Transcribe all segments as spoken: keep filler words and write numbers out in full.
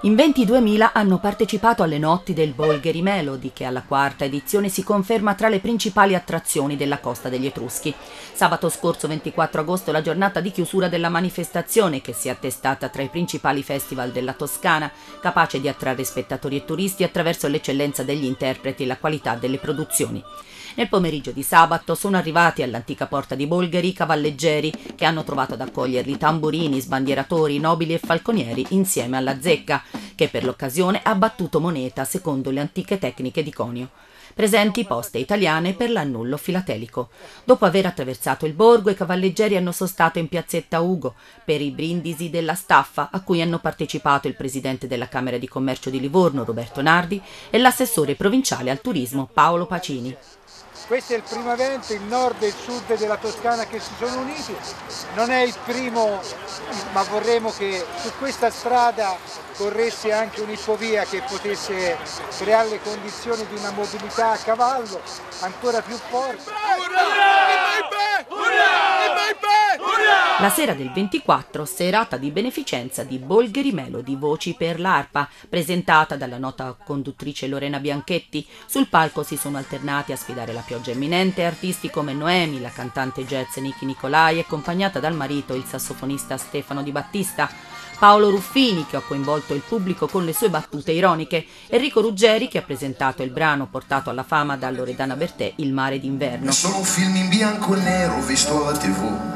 In ventiduemila hanno partecipato alle notti del Bolgheri Melody, che alla quarta edizione si conferma tra le principali attrazioni della Costa degli Etruschi. Sabato scorso ventiquattro agosto la giornata di chiusura della manifestazione, che si è attestata tra i principali festival della Toscana, capace di attrarre spettatori e turisti attraverso l'eccellenza degli interpreti e la qualità delle produzioni. Nel pomeriggio di sabato sono arrivati all'antica porta di Bolgheri i cavalleggeri, che hanno trovato ad accoglierli tamburini, sbandieratori, nobili e falconieri insieme alla zecca, che per l'occasione ha battuto moneta secondo le antiche tecniche di conio. Presenti poste italiane per l'annullo filatelico. Dopo aver attraversato il borgo, i cavalleggeri hanno sostato in piazzetta Ugo per i brindisi della staffa, a cui hanno partecipato il presidente della Camera di Commercio di Livorno, Roberto Nardi, e l'assessore provinciale al turismo, Paolo Pacini. Questo è il primo evento, il nord e il sud della Toscana che si sono uniti, non è il primo, ma vorremmo che su questa strada corresse anche un'ippovia che potesse creare le condizioni di una mobilità a cavallo ancora più forte. La sera del ventiquattro, serata di beneficenza di Bolgheri Melody, Voci per l'Arpa, presentata dalla nota conduttrice Lorena Bianchetti. Sul palco si sono alternati a sfidare la pioggia imminente artisti come Noemi, la cantante jazz Niki Nicolai, accompagnata dal marito, il sassofonista Stefano Di Battista, Paolo Ruffini, che ha coinvolto il pubblico con le sue battute ironiche, Enrico Ruggeri, che ha presentato il brano portato alla fama da Loredana Bertè, Il mare d'inverno. È solo un film in bianco e nero visto alla tivù,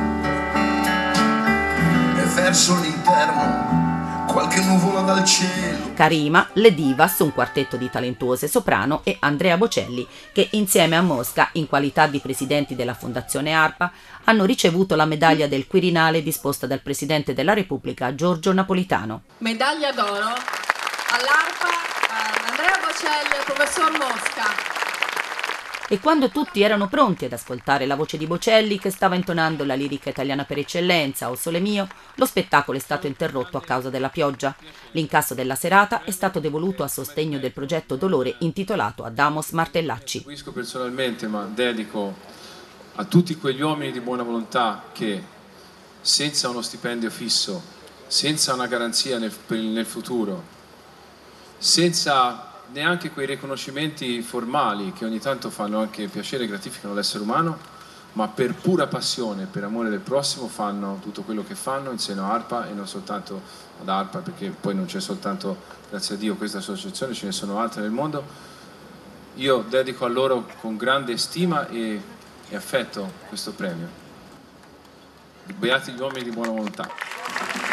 e verso l'interno qualche nuvola dal cielo. Karima, le Divas, un quartetto di talentuose soprano, e Andrea Bocelli, che insieme a Mosca, in qualità di presidenti della Fondazione ARPA, hanno ricevuto la medaglia del Quirinale disposta dal Presidente della Repubblica Giorgio Napolitano. Medaglia d'oro all'ARPA, Andrea Bocelli e al professor Mosca. E quando tutti erano pronti ad ascoltare la voce di Bocelli, che stava intonando la lirica italiana per eccellenza, O Sole Mio, lo spettacolo è stato interrotto a causa della pioggia. L'incasso della serata è stato devoluto a sostegno del progetto Dolore intitolato ad Amos Martellacci. Seguisco personalmente, ma dedico a tutti quegli uomini di buona volontà che, senza uno stipendio fisso, senza una garanzia nel, nel futuro, senza neanche quei riconoscimenti formali che ogni tanto fanno anche piacere e gratificano l'essere umano, ma per pura passione, per amore del prossimo, fanno tutto quello che fanno in seno a ARPA, e non soltanto ad ARPA, perché poi non c'è soltanto, grazie a Dio, questa associazione, ce ne sono altre nel mondo. Io dedico a loro con grande stima e, e affetto questo premio. Beati gli uomini di buona volontà.